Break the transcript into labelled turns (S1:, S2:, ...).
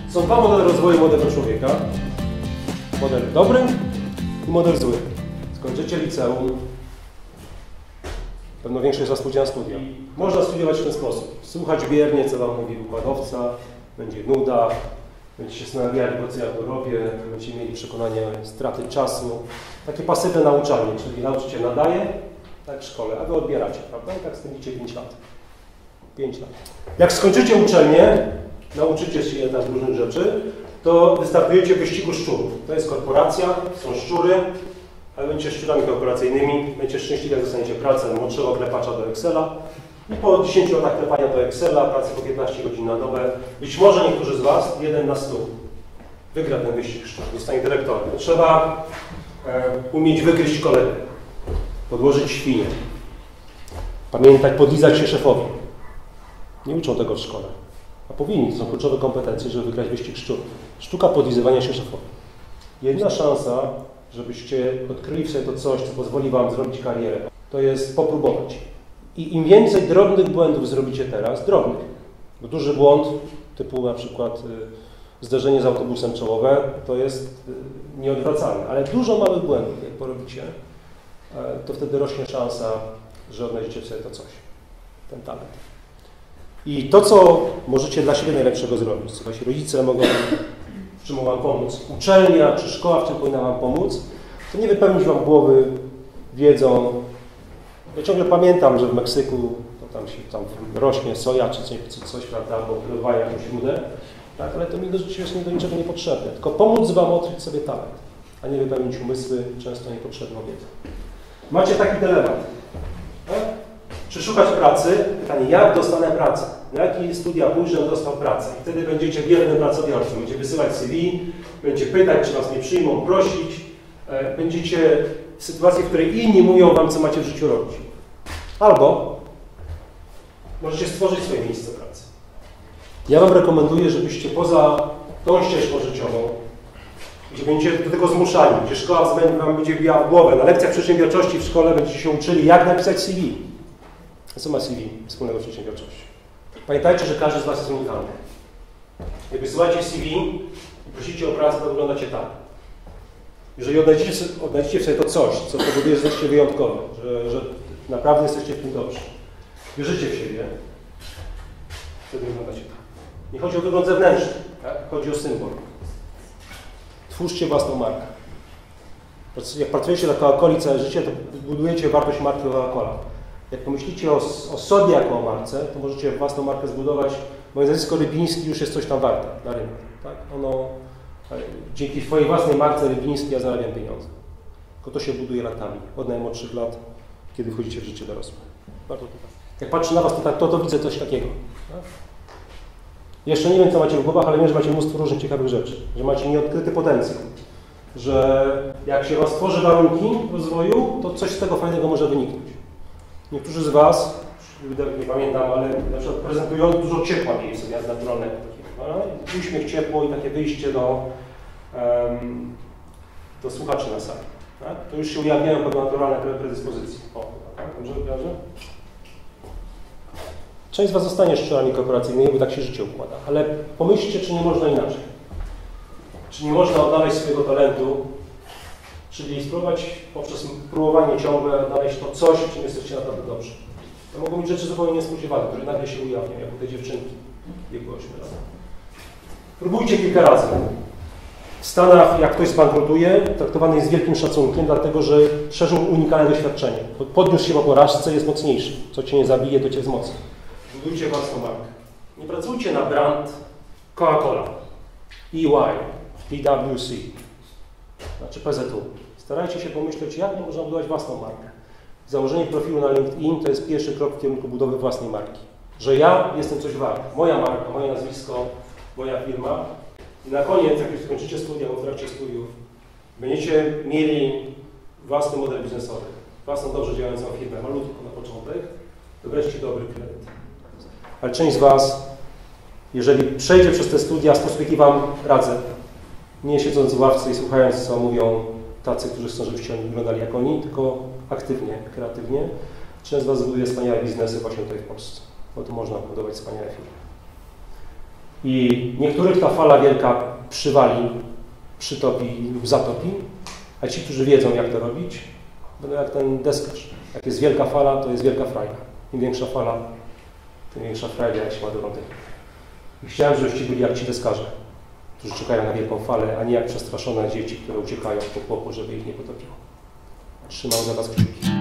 S1: Są dwa modele rozwoju młodego człowieka. Model dobry i model zły. Skończycie liceum, pewno większość z Was pójdzie na studia. Można studiować w ten sposób. Słuchać biernie, co Wam mówi wykładowca, będzie nuda, będziecie się zastanawiali, po co ja to robię, będziecie mieli przekonanie straty czasu. Takie pasywne nauczanie, czyli nauczyciel nadaje, tak w szkole, a Wy odbieracie, prawda? I tak spędzicie 5 lat. 5 lat. Jak skończycie uczelnię, nauczycie się tam różnych rzeczy, to wystartujecie w wyścigu szczurów. To jest korporacja, są szczury, ale będziecie szczurami korporacyjnymi, będziecie szczęśliwi, jak dostaniecie pracę młodszego klepacza do Excela i po 10 latach klepania do Excela, pracy po 15 godzin na dobę, być może niektórzy z Was, 1 na 100, wygra ten wyścig szczurów, zostanie dyrektorem. Trzeba umieć wygryźć kolegę, podłożyć świnię, pamiętać, podlizać się szefowi. Nie uczą tego w szkole, a powinni. To są kluczowe kompetencje, żeby wygrać wyścig szczurów. Sztuka podlizywania się szefowi. Jedna szansa, żebyście odkryli w sobie to coś, co pozwoli Wam zrobić karierę, to jest popróbować. I im więcej drobnych błędów zrobicie teraz, drobnych, bo duży błąd, typu na przykład zderzenie z autobusem czołowe, to jest nieodwracalne, ale dużo małych błędów, jak porobicie, to wtedy rośnie szansa, że odnajdziecie w sobie to coś, ten talent. I to, co możecie dla siebie najlepszego zrobić, co Wasi rodzice mogą, w czym mogą Wam pomóc, uczelnia czy szkoła, w czym powinna Wam pomóc, to nie wypełnić Wam głowy wiedzą. Ja ciągle pamiętam, że w Meksyku to tam rośnie soja czy coś, prawda, albo pływają jakąś rudę, tak, ale to mi do życia jest do niczego niepotrzebne. Tylko pomóc Wam odkryć sobie talent, a nie wypełnić umysły często niepotrzebną wiedzą. Macie taki dylemat, tak? Czy szukać pracy? Pytanie, jak dostanę pracę? Na jakie studia pójść, żebym dostał pracę? I wtedy będziecie wiernym pracodawcą. Będziecie wysyłać CV, będziecie pytać, czy Was nie przyjmą, prosić. Będziecie w sytuacji, w której inni mówią Wam, co macie w życiu robić. Albo możecie stworzyć swoje miejsce pracy. Ja Wam rekomenduję, żebyście poza tą ścieżką życiową, gdzie będziecie do tego zmuszani, gdzie szkoła Wam będzie bijała w głowę, na lekcjach przedsiębiorczości w szkole będziecie się uczyli, jak napisać CV. Co ma CV wspólnego z przedsiębiorczością? Pamiętajcie, że każdy z Was jest unikalny. Jak wysyłacie CV i prosicie o pracę, to wyglądacie tak. Jeżeli odnajdziecie w sobie to coś, co powoduje, że jesteście wyjątkowi, że naprawdę jesteście w tym dobrzy, wierzycie w siebie, wtedy wyglądacie tak. Nie chodzi o wygląd zewnętrzny, tak? Chodzi o symbol. Twórzcie własną markę. Jak pracujecie dla Coca-Coli całe życie, to budujecie wartość marki Coca-Cola. Jak pomyślicie o sobie jako o marce, to możecie własną markę zbudować. Moje nazwisko Rybiński już jest coś tam warte na rynku. Tak? Dzięki swojej własnej marce Rybiński ja zarabiam pieniądze. Tylko to się buduje latami, od najmłodszych lat, kiedy wchodzicie w życie dorosłe. Bardzo to tak. Jak patrzę na Was, to widzę coś takiego. Tak? Jeszcze nie wiem, co macie w głowach, ale wiem, że macie mnóstwo różnych ciekawych rzeczy. Że macie nieodkryty potencjał. Że jak się Was tworzy warunki rozwoju, to coś z tego fajnego może wyniknąć. Niektórzy z Was, nie pamiętam, ale na przykład prezentują dużo ciepła mieli sobie naturalnego takiego. Uśmiech, ciepło i takie wyjście do słuchaczy na sali. Tak? To już się ujawniają pewne naturalne predyspozycje. Tak? Dobrze wyrażę? Część z Was zostanie szczurami korporacyjnymi, bo tak się życie układa. Ale pomyślcie, czy nie można inaczej. Czy nie można odnaleźć swojego talentu, czyli spróbować poprzez próbowanie ciągłe odnaleźć to coś, w czym jesteście naprawdę dobrzy. To mogą być rzeczy zupełnie niespodziewane, które nagle się ujawnią, jak u tej dziewczynki w wieku 8 lat. Próbujcie kilka razy. W Stanach, jak ktoś zbankrutuje, traktowany jest z wielkim szacunkiem, dlatego że przeżył unikalne doświadczenie. Podniósł się po porażce, jest mocniejszy. Co Cię nie zabije, to Cię wzmocni. Budujcie własną markę. Nie pracujcie na brand Coca-Cola, EY, PwC, znaczy PZU. Starajcie się pomyśleć, jak można budować własną markę. Założenie profilu na LinkedIn to jest pierwszy krok w kierunku budowy własnej marki. Że ja jestem coś wart. Moja marka, moje nazwisko, moja firma. I na koniec, jak już skończycie studia, albo w trakcie studiów, będziecie mieli własny model biznesowy, własną dobrze działającą firmę, malutką na początek, to wreszcie dobry kredyt. Ale część z Was, jeżeli przejdzie przez te studia, w sposób, jaki Wam radzę, nie siedząc w ławce i słuchając, co mówią tacy, którzy chcą, żebyście oni wyglądali jak oni, tylko aktywnie, kreatywnie, część z Was zbuduje wspaniałe biznesy właśnie tutaj w Polsce, bo tu można budować wspaniałe firmy. I niektórych ta fala wielka przywali, przytopi lub zatopi, a ci, którzy wiedzą, jak to robić, będą jak ten deskarz. Jak jest wielka fala, to jest wielka frajda. Im większa fala, tym większa frajda, jak się ma do wody. I chciałem, żebyście byli jak ci deskarze, którzy czekają na wielką falę, a nie jak przestraszone dzieci, które uciekają w potopu, żeby ich nie potopiło. Trzymam za was kciuki.